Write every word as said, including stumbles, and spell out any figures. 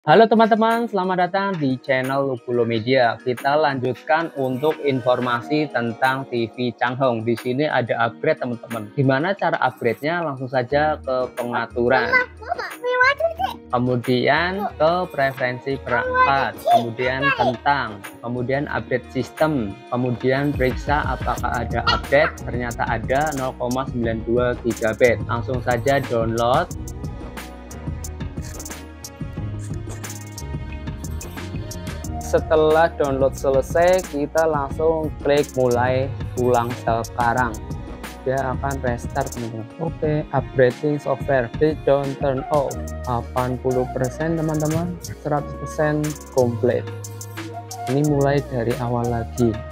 Halo teman-teman, selamat datang di channel Lubulo Media. Kita lanjutkan untuk informasi tentang T V Changhong. Di sini ada upgrade teman-teman. Gimana cara upgrade-nya? Langsung saja ke pengaturan. Kemudian ke preferensi perangkat, kemudian tentang, kemudian update sistem, kemudian periksa apakah ada update. Ternyata ada nol koma sembilan dua gigabyte. Langsung saja download. Setelah download selesai, kita langsung klik mulai ulang sekarang. Dia akan restart teman-teman. Oke, upgrading software, please don't turn off. delapan puluh persen teman-teman, seratus persen komplit. Ini mulai dari awal lagi.